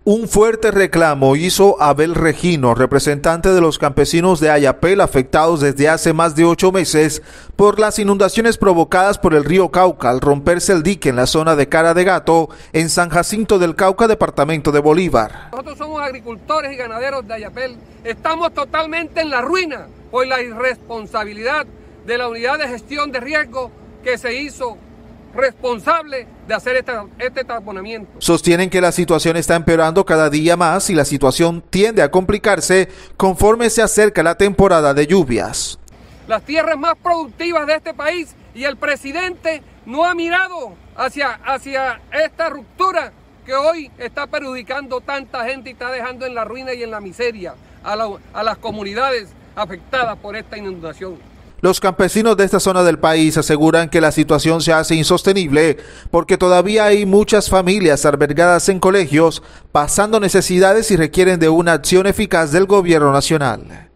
Un fuerte reclamo hizo Abel Regino, representante de los campesinos de Ayapel afectados desde hace más de 8 meses por las inundaciones provocadas por el río Cauca al romperse el dique en la zona de Cara de Gato, en San Jacinto del Cauca, departamento de Bolívar. Nosotros somos agricultores y ganaderos de Ayapel. Estamos totalmente en la ruina por la irresponsabilidad de la unidad de gestión de riesgo que se hizo responsable de hacer este taponamiento. Sostienen que la situación está empeorando cada día más y la situación tiende a complicarse conforme se acerca la temporada de lluvias. Las tierras más productivas de este país y el presidente no ha mirado hacia esta ruptura que hoy está perjudicando tanta gente y está dejando en la ruina y en la miseria a las comunidades afectadas por esta inundación. Los campesinos de esta zona del país aseguran que la situación se hace insostenible porque todavía hay muchas familias albergadas en colegios pasando necesidades y requieren de una acción eficaz del gobierno nacional.